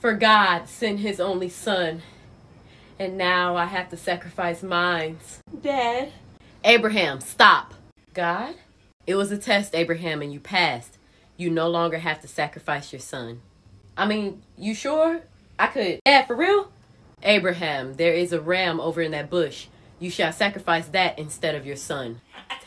For God sent his only son, and now I have to sacrifice mine. Dad. Abraham, stop. God? It was a test, Abraham, and you passed. You no longer have to sacrifice your son. I mean, you sure? I could. Dad, for real? Abraham, there is a ram over in that bush. You shall sacrifice that instead of your son.